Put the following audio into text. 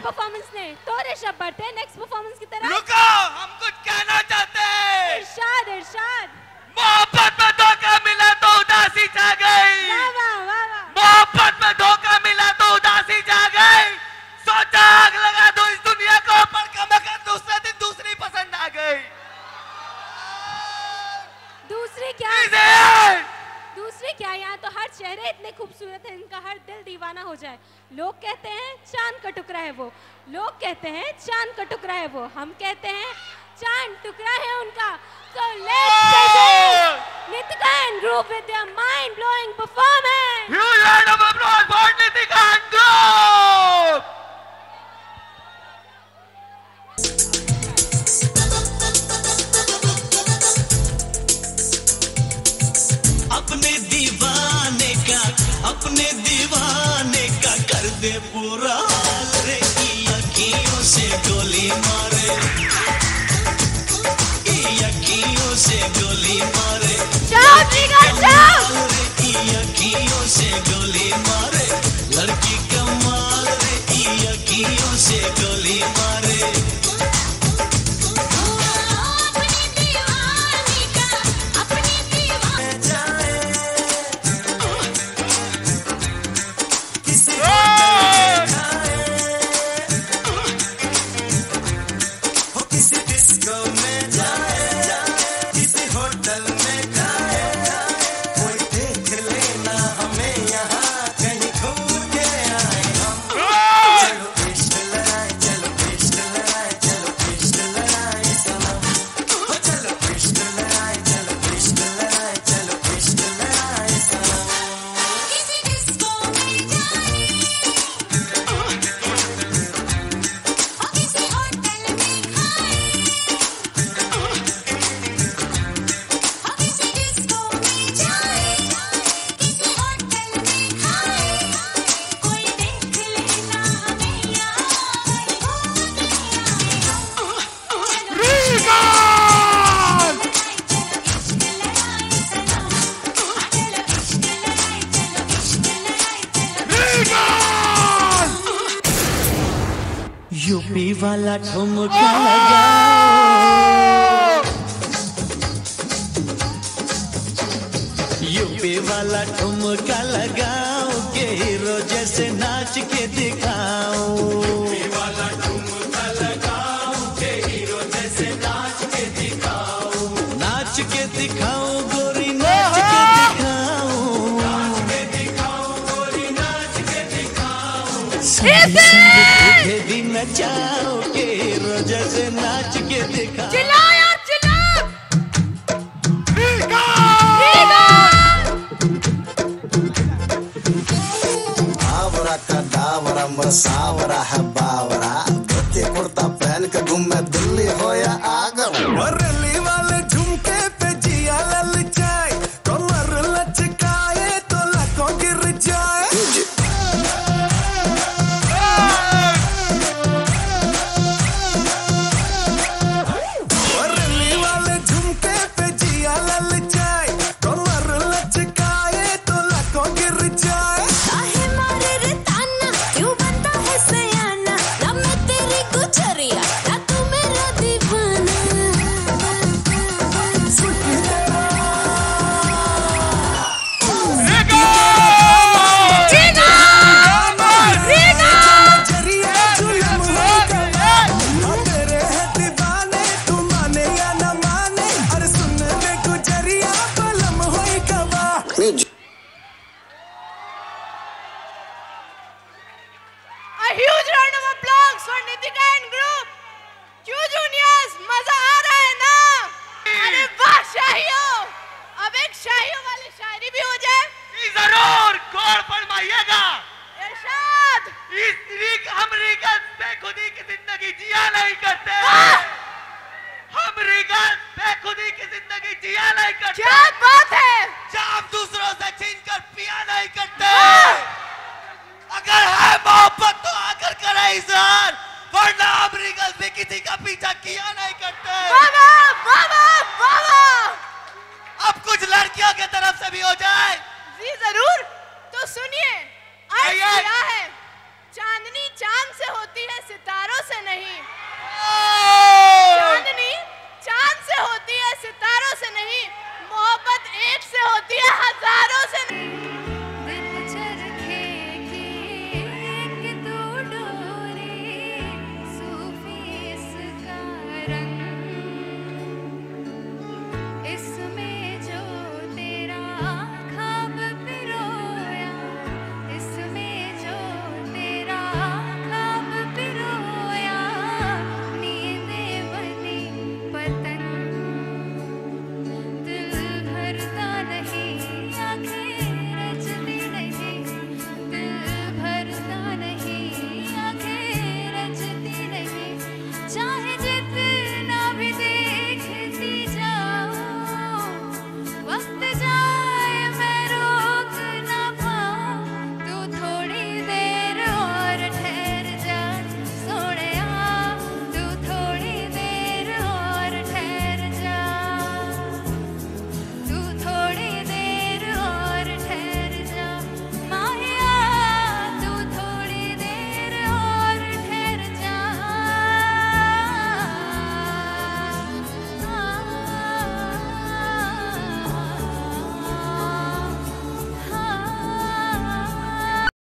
Performance ने। तो ऋषभ बढ़ते हैं नेक्स्ट परफॉर्मेंस की तरफ। रुको, हम कुछ कहना चाहते हैं। इरशाद इरशाद। मोहब्बत में धोखा मिला तो उदासी छा गई। वाह वाह वाह वाह। मोहब्बत में धोखा मिला तो उदासी छा गई। सोचा आग लगा दो इस दुनिया को, पर कमकर दूसरे दिन दूसरी पसंद आ गई। दूसरी क्या? दूसरी क्या? यहाँ तो हर चेहरे इतने खूबसूरत हैं, इनका हर दिल दीवाना हो जाए। लोग कहते हैं चांद का टुकड़ा है वो, लोग कहते हैं चांद का टुकड़ा है वो, हम कहते हैं चांद टुकड़ा है उनका। So let's begin Nitika and group with their mind-blowing performance. Huge round of applause for Nitika and group. अपने दीवाने का कर दे पूरा हाल रे, अखियों से गोली मारे, अखियों से गोली मारे, अखियों से गोली मारे, लड़की कमाल रे, अखियों से गोली मारे। यूपी वाला ठुमका लगाओ, यूपी वाला ठुमका लगाओ, के हीरो जैसे नाच के दिखाओ, यूपी वाला ठुमका लगाओ, के हीरो जैसे नाच के दिखाओ, नाच के दिखाओ गोरी, नाच के दिखाओ, नाच के दिखाओ गोरी, नाच के दिखाओ, संग भी नचाओ, के हीरो जैसे नाच के दिखाओ। चिल्लाओ यार चिल्लाओ। आवरा का दावरा मसावरा है बावरा, धोती कुर्ता पहन के घूमे दिल्ली हो या आगरा, बरेली वाले झुमके पे जिया ललचाए, कमर लचकाए तो लाखों गिर जाए। A huge round of applause for Nitika and group. क्यों जूनियर्स, मजा आ रहा है ना? अरे वाह शाहियों, अब एक शाहियों वाली शायरी भी हो जाए। जरूर, गौर फरमाइएगा। इरशाद। हम रीगल बेखुदी की जिंदगी जिया नहीं करते, हम रीगल बेखुदी की जिंदगी जिया नहीं करते। क्या बात है? जाम दूसरों से छीनकर पिया नहीं करते। अगर है मोहब्बत तो आकर करे इजहार, वरना हम रीगल भी किसी का पीछा किया नहीं करते। बाबा बाबा बाबा। अब कुछ लड़कियों की तरफ से भी हो जाए।